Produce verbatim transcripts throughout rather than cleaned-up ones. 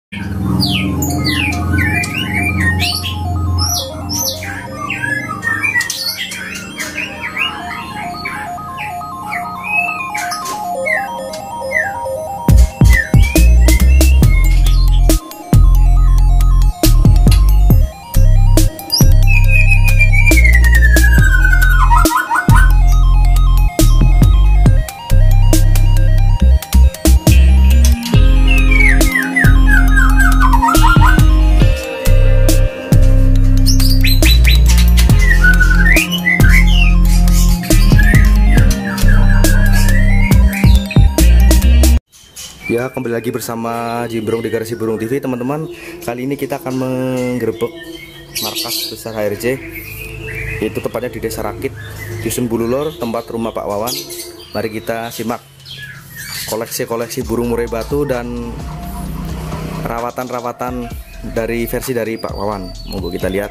Ya, kembali lagi bersama Jimbrong di Garasi Burung T V, teman-teman. Kali ini kita akan menggerebek markas besar H R J. Itu tepatnya di Desa Rakit, Dusun Bululor, tempat rumah Pak Wawan. Mari kita simak koleksi-koleksi burung murai batu dan rawatan-rawatan dari versi dari Pak Wawan. Monggo kita lihat.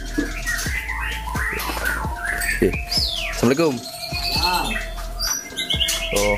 Oke. Assalamualaikum. Oh.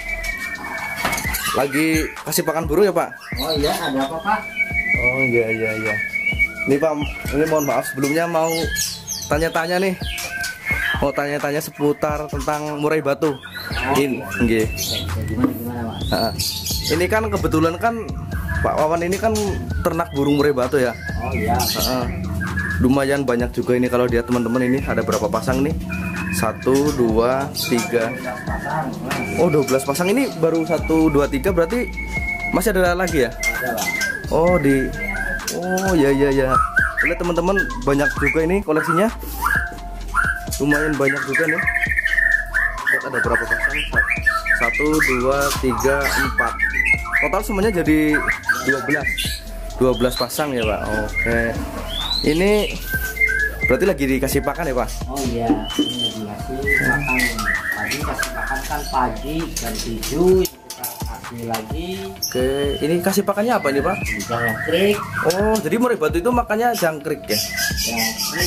Lagi kasih pakan burung ya, Pak? Oh iya, ada apa, Pak? Oh iya iya iya. Ini Pak, ini mohon maaf sebelumnya mau tanya-tanya nih. Mau tanya-tanya seputar tentang murai batu. Oh, Ini, nggih. Gimana gimana, Pak? Nah, ini kan kebetulan kan Pak Wawan ini kan ternak burung murai batu ya. Oh iya. Nah, lumayan banyak juga ini kalau dia teman-teman ini ada berapa pasang nih? Satu, dua, tiga. Oh, dua belas pasang. Ini baru satu, dua, tiga, berarti masih ada lagi ya? Ada, Pak. Oh, di Oh, ya ya ya. Lihat teman-teman, banyak juga ini koleksinya. Lumayan banyak juga nih. Lihat ada berapa pasang? Satu, dua, tiga, empat. Total semuanya jadi dua belas. dua belas pasang ya, Pak. Oke. Ini berarti lagi dikasih pakan ya, Pak? Oh iya, ini dikasih makan. Tadi kasih makan kan pagi jam tujuh, kita kasih lagi. Oke, ini kasih pakannya apa ini, Pak? Jangkrik. Oh, jadi murai batu itu makannya jangkrik ya? Jangkrik,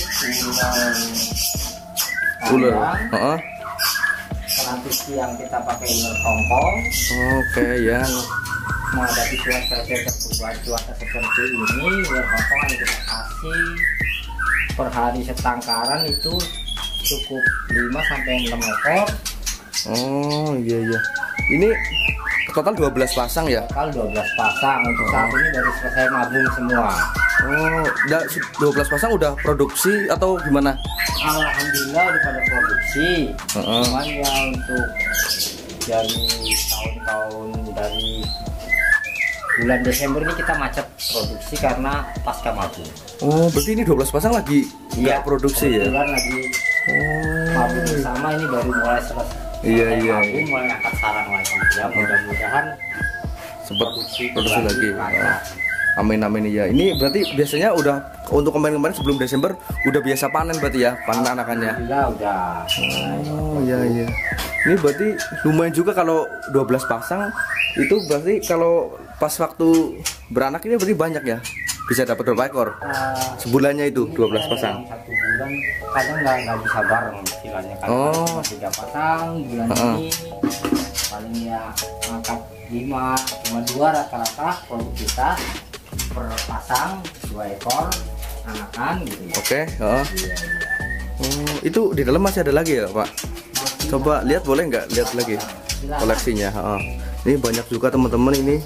Ular. ular. Heeh. Nanti siang kita pakai ular tongkol. Oke, ya. Menghadapi cuaca cuaca cuaca seperti ini, ular tongkol yang kita kasih per hari setangkaran itu cukup lima sampai enam ekor. Oh iya iya. Ini total dua belas pasang ya? Total dua belas pasang. Untuk saat ini baru selesai mabung semua. Oh, udah dua belas pasang udah produksi atau gimana? Alhamdulillah udah pada produksi. Uh-uh. Cuman ya untuk dari tahun-tahun dari bulan Desember ini kita macet produksi karena pasca mabung. Oh, berarti ini dua belas pasang lagi Iya, produksi ya? kebetulan lagi Oh. mabung bersama, ini baru mulai selesai. Iya, selesai iya, mabung, iya. mulai angkat sarang lagi. Ya mudah-mudahan Sempat produksi, produksi lagi. banyak. Oh. Amin amin ya. Ini berarti biasanya udah untuk kemarin-kemarin sebelum Desember udah biasa panen berarti ya, panen anakannya. Alhamdulillah udah. Oh iya iya. Ini berarti lumayan juga kalau dua belas pasang itu berarti kalau pas waktu beranak ini berarti banyak ya. Bisa dapat berapa ekor? Uh, Sebulannya itu dua belas pasang. Satu bulan kadang nggak nggak bisa bareng istilahnya kan. Oh. Cuma tiga pasang bulan Uh-uh. ini paling ya angkat lima cuma dua rata-rata produk kita per pasang dua ekor anakan gitu ya. Oke, oh. Iya, iya. Oh, itu di dalam masih ada lagi ya, Pak? Masih Coba lihat boleh nggak? Lihat lagi silakan. koleksinya. Oh. Ini banyak juga teman-teman ini.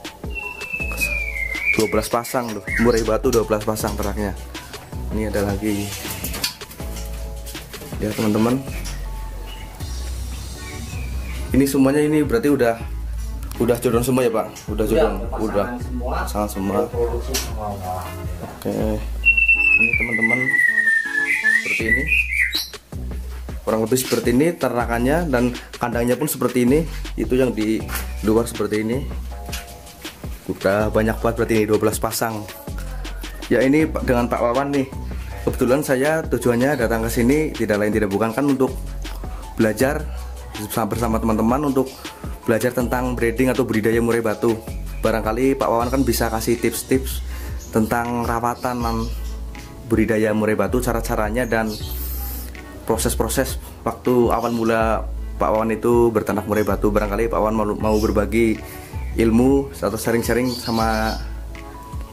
dua belas pasang loh. Murai batu dua belas pasang teraknya. Ini ada lagi. Ya, teman-teman. Ini semuanya ini berarti udah udah jodoh semua ya, Pak? Udah jodoh. Udah. pasangan semua. Pasangan semua. Produksi semua. Wah. Oke. Ini teman-teman seperti ini. Kurang lebih seperti ini ternakannya dan kandangnya pun seperti ini. Itu yang di luar seperti ini. Udah banyak banget berarti ini dua belas pasang. Ya ini dengan Pak Wawan nih. Kebetulan saya tujuannya datang ke sini tidak lain tidak bukan kan untuk belajar bersama teman-teman untuk belajar tentang breeding atau budidaya murai batu. Barangkali Pak Wawan kan bisa kasih tips-tips tentang rawatan budidaya murai batu, cara-caranya dan proses-proses waktu awal mula Pak Wawan itu berternak murai batu. Barangkali Pak Wawan mau, mau berbagi ilmu atau sharing-sharing sama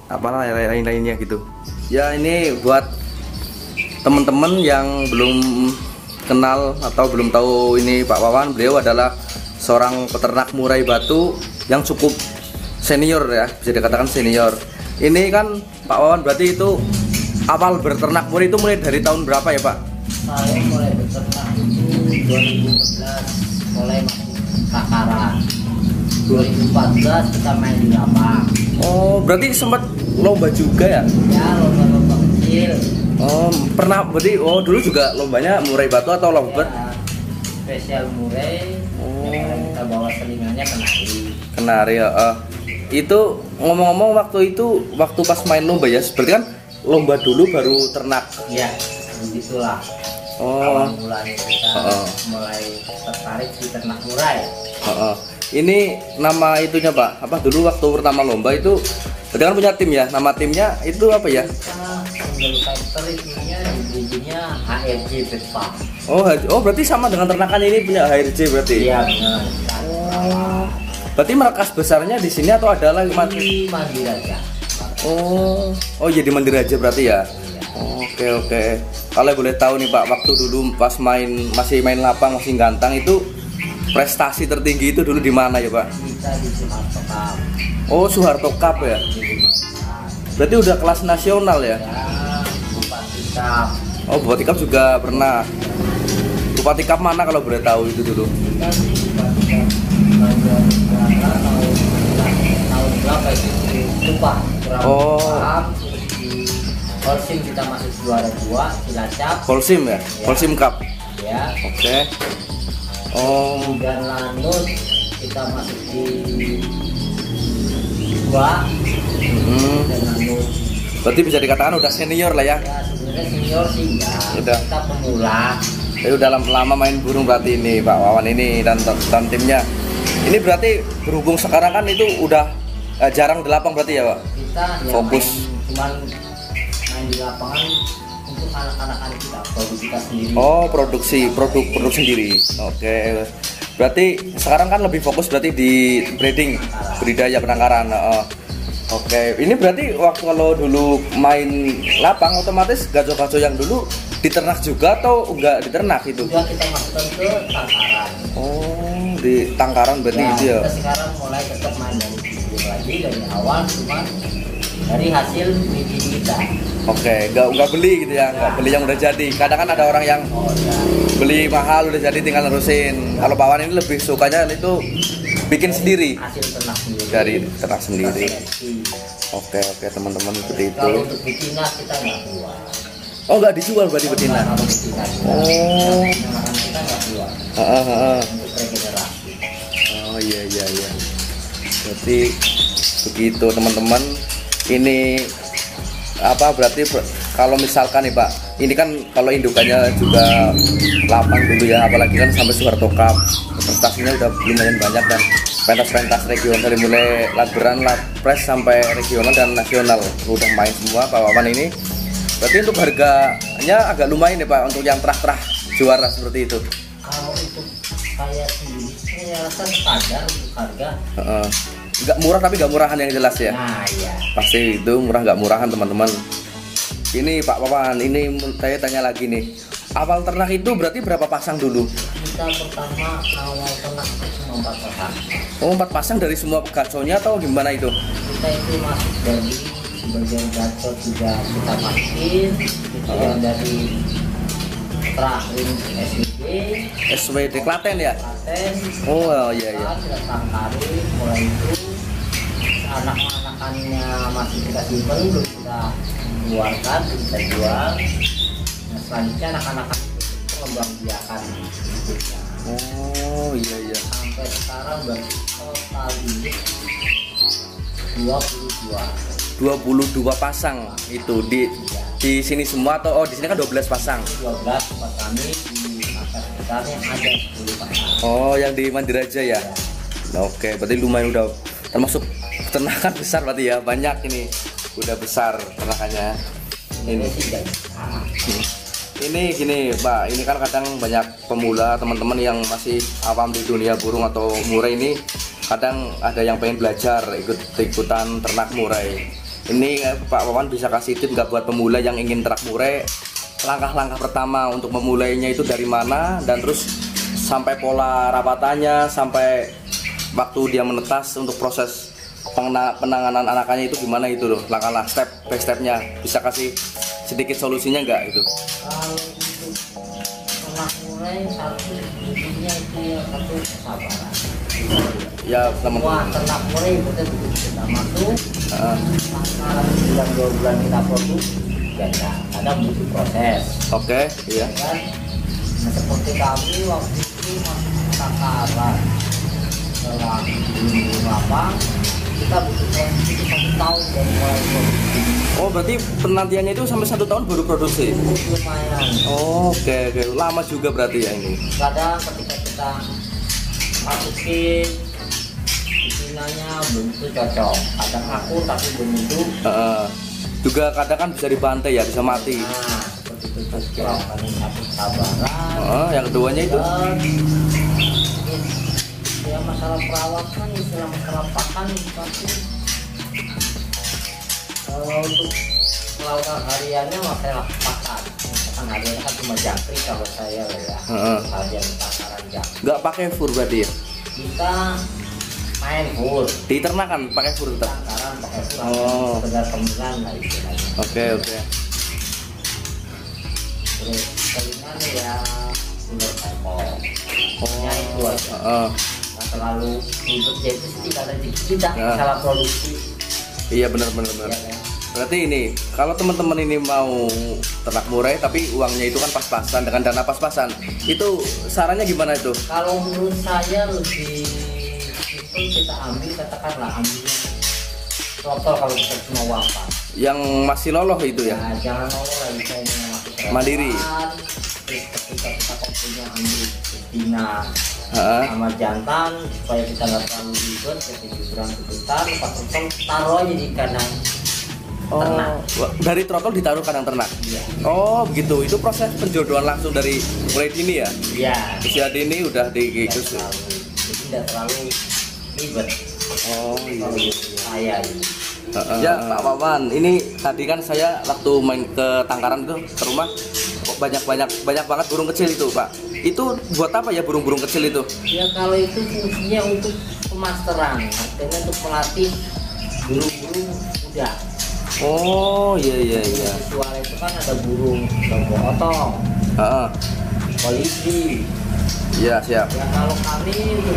apalah lain-lainnya gitu. Ya ini buat teman-teman yang belum kenal atau belum tahu ini Pak Wawan, beliau adalah seorang peternak murai batu yang cukup senior ya, bisa dikatakan senior. Ini kan Pak Wawan berarti itu awal berternak murai itu mulai dari tahun berapa ya Pak? Saya mulai beternak itu dua ribu empat belas, mulai masuk takaran. dua ribu empat belas kita main di lapang. Oh, berarti sempat lomba juga ya? Ya, lomba-lomba kecil. Oh, pernah berarti oh dulu juga lombanya murai batu atau lomba? Ya, spesial murai. Oh. Yang kita bawa selingannya kenari. Kenari ya. Uh. Itu ngomong-ngomong waktu itu waktu pas main lomba ya, seperti kan lomba dulu baru ternak. Iya, begitulah. Oh. Awal mulanya kita Uh-uh. mulai tertarik di ternak murai. Uh-uh. Ini nama itunya Pak, apa dulu waktu pertama lomba itu berarti kan punya tim ya, nama timnya itu apa ya? Kita menjadi fighter itunya bijinya H R J Petpa. Oh, oh berarti sama dengan ternakan ini punya H R J berarti? Iya benar. Oh. Berarti markas besarnya di sini atau ada lagi markas? Di Mandiraja. Oh, oh iya di Mandiraja berarti ya? Iya. Oke oke. Kalau boleh tahu nih Pak, waktu dulu pas main masih main lapang masih gantang itu prestasi tertinggi itu dulu di mana ya Pak? Kita di Soeharto Cup. Oh Soeharto Cup ya? Berarti udah kelas nasional ya? Ya, Bupati Cup. Oh Bupati Cup juga pernah. Bupati Cup mana kalau boleh tahu itu dulu? Kita di Bupati Cup tahun dua ribu berapa, tahun tahun berapa itu lupa. Kurang Oh. paham. Di Polsim kita masuk juara dua, Cilacap. Polsim ya? Ya. Polsim Cup. Ya. Oke. Oh. Dan Lanut kita masuk di dua. Hmm. Dan Lanut. Berarti bisa dikatakan udah senior lah ya? Ya sebenarnya senior sih enggak. Udah. Kita pemula. Ya udah lama, lama main burung berarti ini Pak Wawan ini dan, dan timnya. Ini berarti berhubung sekarang kan itu udah eh, jarang di lapang berarti ya Pak? Kita ya Fokus. main, cuman main di lapangan untuk anak-anak kita, produk kita sendiri. Oh produksi produk produk sendiri. Oke. Berarti sekarang kan lebih fokus berarti di breeding, budidaya penangkaran. Oh. Oke. Ini berarti waktu kalau dulu main lapang otomatis gajo-gajo yang dulu diternak juga atau enggak diternak itu? Juga kita masukkan ke tangkaran. Oh di tangkaran berarti Ya, itu ya? kita sekarang mulai tetap main dari bibit lagi dari awal, cuman dari hasil bibit kita. Oke, nggak nggak beli gitu ya, nggak beli yang udah jadi. Kadang kan ada orang yang Oh ya. beli mahal udah jadi tinggal nerusin. Kalau Pak Wan ini lebih sukanya itu bikin sendiri Hasil ternak sendiri. dari ternak sendiri. Kita seleksi. Oke oke teman-teman seperti itu. Kalau untuk betina kita nggak keluar. Oh nggak dijual berarti betina? Kalau betina. Oh. Penyamaran kita nggak keluar. Heeh, heeh. Untuk regenerasi. Oh iya iya iya. Berarti begitu teman-teman. Ini apa berarti ber- kalau misalkan nih Pak, ini kan kalau indukannya juga lapang dulu ya, apalagi kan sampai Soeharto Cup, prestasinya udah lumayan banyak dan pentas-pentas regional dari mulai Latberan, Lapres sampai regional dan nasional udah main semua Pak Wawan ini. Berarti untuk harganya agak lumayan ya Pak untuk yang terah-terah juara seperti itu. Kalau untuk saya sendiri, saya rasa standar untuk harga. Heeh. Nggak murah tapi nggak murahan yang jelas ya. Nah iya. Pasti itu murah nggak murahan teman-teman. Ini Pak Wawan, ini saya tanya lagi nih. Awal ternak itu berarti berapa pasang dulu? Kita pertama awal ternak itu cuma empat pasang. Oh empat pasang dari semua gaconya atau gimana itu? Kita itu masuk dari sebagian gacor juga kita masukin. Itu Oh. yang dari terakhir S W D, S W D Klaten ya? Klaten. Oh iya iya. Kita tangkarin mulai itu anak-anakannya masih kita simpen belum kita keluarkan kita jual. Nah, selanjutnya anak-anak itu pengembang biakan berikutnya. Oh iya iya. Sampai sekarang berarti total ini dua puluh dua. dua puluh dua pasang itu di di sini semua atau oh di sini kan dua belas pasang. dua belas tempat kami di markas besarnya ada sepuluh pasang. Oh yang di Mandiraja ya. Oke, berarti lumayan udah termasuk peternakan besar berarti ya, banyak ini udah besar ternakannya. Ini sih guys. ini gini Pak, ini kan kadang banyak pemula teman-teman yang masih awam di dunia burung atau murai ini, kadang ada yang pengen belajar ikut ikutan ternak murai. Ini eh, Pak Wawan bisa kasih tip nggak buat pemula yang ingin ternak murai, langkah-langkah pertama untuk memulainya itu dari mana, dan terus sampai pola rawatannya, sampai waktu dia menetas untuk proses pengena- penanganan anakannya itu gimana itu loh, langkah-langkah step by stepnya, bisa kasih sedikit solusinya nggak itu? Kalau untuk ternak murai, satu intinya itu ya satu kesabaran. Ya Wah, teman-teman. ternak murai betul betul kita masuk. Ah, Sekarang bulan dua bulan kita produk, ya ya, kadang butuh proses. Oke, iya. Ya kan? Nah, seperti kami waktu itu masuk takaran setelah dulu apa, kita butuh proses itu satu tahun dari mulai produksi. Oh berarti penantiannya itu sampai satu tahun baru produksi? Itu lumayan. Oh, oke, oke, lama juga berarti ya ini. Kadang ketika kita masukin bikinannya belum itu cocok, kadang aku tapi belum itu. Heeh. Juga kadang kan bisa dibantai ya, bisa mati. Nah, seperti itu cocok. Kami satu kesabaran. Oh, yang keduanya itu? Dan ya masalah perawatan, istilah masalah pakan pasti eh, untuk perawatan hariannya masalah pakan. Pakan hariannya kan cuma jangkrik kalau saya loh ya. Heeh. Harian takaran jangkrik. Nggak pakai fur berarti ya? Kita main full. Di ternak kan pakai fur tetap? Takaran pakai full. Oh. Sekedar pemilihan lah istilahnya. Oke, oke. Terus telingan ya ular kepol. Oh, Ya itu aja. heeh. Nggak terlalu ribet ya, itu sih tidak ada di kita Ya. masalah produksi. Iya benar benar benar. Ya kan? Berarti ini kalau teman-teman ini mau ternak murai tapi uangnya itu kan pas-pasan dengan dana pas-pasan, itu sarannya gimana itu? Kalau menurut saya lebih simpel kita ambil, katakanlah ambilnya total kalau kita cuma uang pas. Yang masih loloh itu ya? Nah, jangan mau lah bisa yang masuk Mandiri. Terus ketika kita kopinya ambil betina Heeh. sama jantan supaya kita nggak terlalu ribet, jadi hiburan sebentar, lepas itu taruh aja di kandang ternak. Oh, dari trotol ditaruh kandang ternak. Iya. Oh, begitu. Itu proses penjodohan langsung dari mulai dini ya? Iya. Usia dini udah Tidak dikikus. terlalu, jadi tidak terlalu ribet. Oh, iya. Kalau saya ini. Ya Pak Wawan, ini tadi kan saya waktu main ke Tangkaran itu ke rumah, kok banyak banyak banyak banget burung kecil itu Pak. Itu buat apa ya burung-burung kecil itu? Ya kalau itu fungsinya untuk pemasteran, artinya untuk melatih burung-burung muda. Oh iya iya iya. Suara itu kan ada burung domba otong, Heeh. kolibri. Iya siap. Ya kalau kami untuk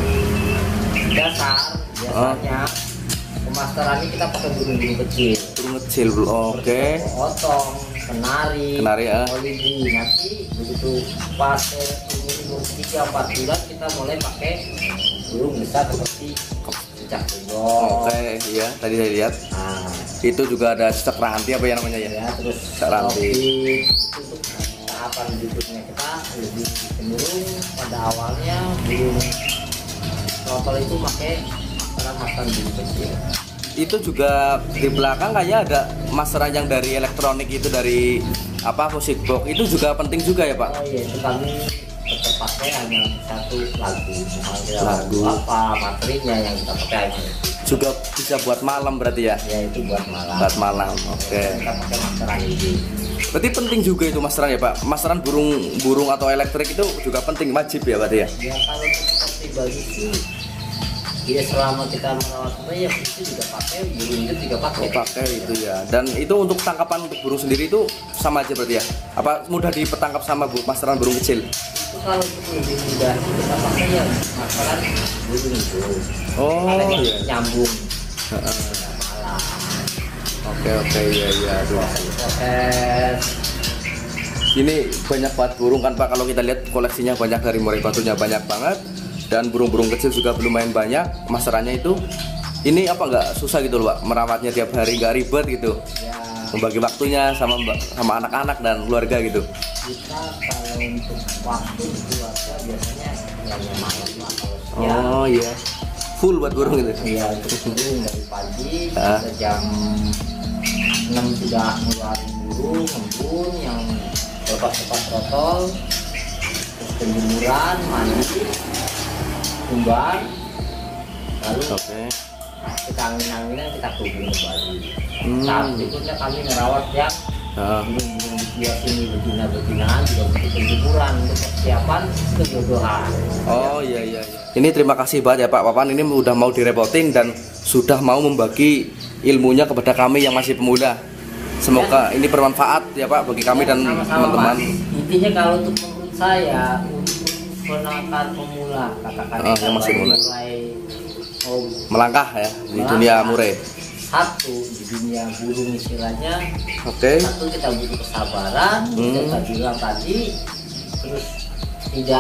dasar biasanya pemasterannya kita pakai burung-burung kecil. Burung kecil bro. Oke. Otong, kenari, Kenari, ah. kolibri. Nanti begitu pas umur tiga empat bulan kita mulai pakai burung besar seperti cicak bunglon. Oke, iya tadi saya lihat. Nah, Itu juga ada cicak ranti apa ya namanya ya? ya terus Cicak ranti. kopi itu untuk tahapan berikutnya kita lebih cenderung pada awalnya burung trotol itu pakai masaran-masaran burung kecil. Itu juga di belakang kayaknya ada masteran yang dari elektronik itu, dari apa musik box itu juga penting juga ya Pak? Oh iya, itu kami tetap pakai hanya satu lagu, Lagu. lagu apa materinya yang kita pakai hanya itu. Juga bisa buat malam berarti ya? Ya itu buat malam. Buat malam, oke. Kita pakai masteran ini. Berarti penting juga itu masteran ya Pak? Masteran burung burung atau elektrik itu juga penting, wajib ya berarti ya? Ya kalau untuk pribadi sih, ya selama kita merawatnya ya itu juga pakai, burung itu juga pakai. Oh, pakai itu ya. Dan itu untuk tangkapan untuk burung sendiri itu sama aja berarti ya? Apa mudah dipetangkap sama bu masteran burung kecil? Itu kalau untuk lebih mudah kita pakai ya masalah burung itu. Oh Karena iya. nyambung. Heeh. Malah Oke oke iya iya. Aduh. proses. Ini banyak banget burung kan Pak, kalau kita lihat koleksinya banyak, dari murai batunya banyak banget, dan burung-burung kecil juga lumayan banyak. Masterannya itu ini apa nggak susah gitu loh Pak, merawatnya tiap hari nggak ribet gitu, Ya membagi waktunya sama mbak- sama anak-anak dan keluarga gitu. kita kalau untuk waktu di keluarga biasanya hanya malam lah kalau siang. Oh iya, full buat burung gitu. Iya untuk burung dari pagi Ah. kita jam enam sudah ngeluarin burung embun yang lepas-lepas trotol, terus penjemuran, mandi, umbar, lalu Oke. kita angin-anginan kita kubur kembali. Hmm. Saat berikutnya kami merawat yang Ah. burung-burung di bias ini betina-betinaan juga untuk penjuburan untuk persiapan kejodohan. Oh iya iya iya. Ini terima kasih banget ya Pak Papan, ini udah mau direpotin dan sudah mau membagi ilmunya kepada kami yang masih pemula. Semoga ini bermanfaat ya Pak bagi kami dan Sama-sama, teman-teman. Pak. Intinya kalau untuk menurut saya untuk penangkaran pemula katakan Ah, yang masih baru mulai. mulai oh, Melangkah ya di melangkah. dunia murai. Satu di dunia burung istilahnya. Oke. Satu kita butuh kesabaran, Hmm. kita bilang tadi, terus tidak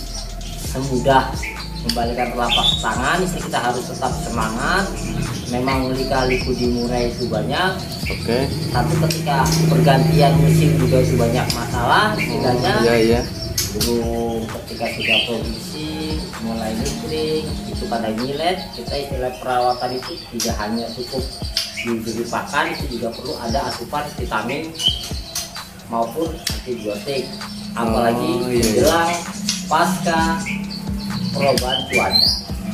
semudah membalikan telapak tangan, istri kita harus tetap semangat. Memang lika-liku di murai itu banyak. Oke. Satu ketika pergantian musim juga itu banyak masalah, istilahnya. Iya iya. Burung ketika sudah produksi mulai nipring itu pada nyilet, kita istilah perawatan itu tidak hanya cukup diberi pakan, itu juga perlu ada asupan vitamin maupun antibiotik, apalagi Oh, iya, iya. menjelang pasca perubahan cuaca.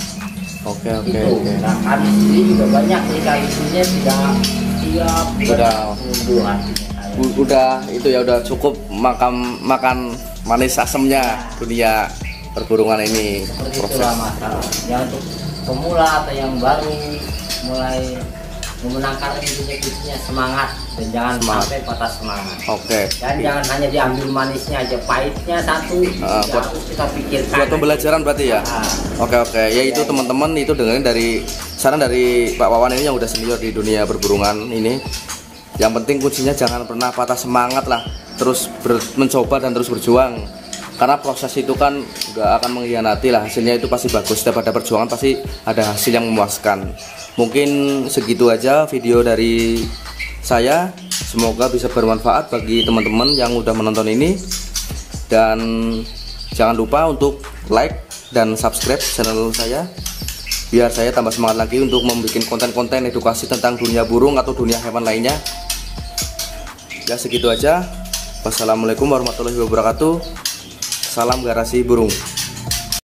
Oke oke Itu oke. nah kami sendiri juga banyak ikan-ikannya tidak tiap Sudah. minggu artinya saya. U- Udah itu ya udah cukup makan makan manis asemnya dunia perburungan ini Seperti proses. itulah masalah. Yang untuk pemula atau yang baru mulai memenangkan bisnisnya semangat dan jangan Semangat. sampai patah semangat. Oke. Dan jangan hanya diambil manisnya aja, pahitnya satu Ah, juga buat- harus kita pikirkan. Buat pembelajaran berarti ya. Ah, Oke oke, ya itu teman-teman itu dengerin dari saran dari Pak Wawan ini yang udah senior di dunia berburungan ini. Yang penting kuncinya jangan pernah patah semangat lah, terus ber- mencoba dan terus berjuang. Karena proses itu kan nggak akan mengkhianati lah, hasilnya itu pasti bagus. Setiap ada perjuangan pasti ada hasil yang memuaskan. Mungkin segitu aja video dari saya. Semoga bisa bermanfaat bagi teman-teman yang udah menonton ini. Dan jangan lupa untuk like dan subscribe channel saya biar saya tambah semangat lagi untuk membuat konten-konten edukasi tentang dunia burung atau dunia hewan lainnya. Ya segitu aja. Wassalamualaikum warahmatullahi wabarakatuh. Salam garasi burung.